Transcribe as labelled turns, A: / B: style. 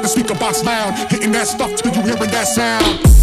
A: speaker box loud, hitting that stuff till you hearing that sound.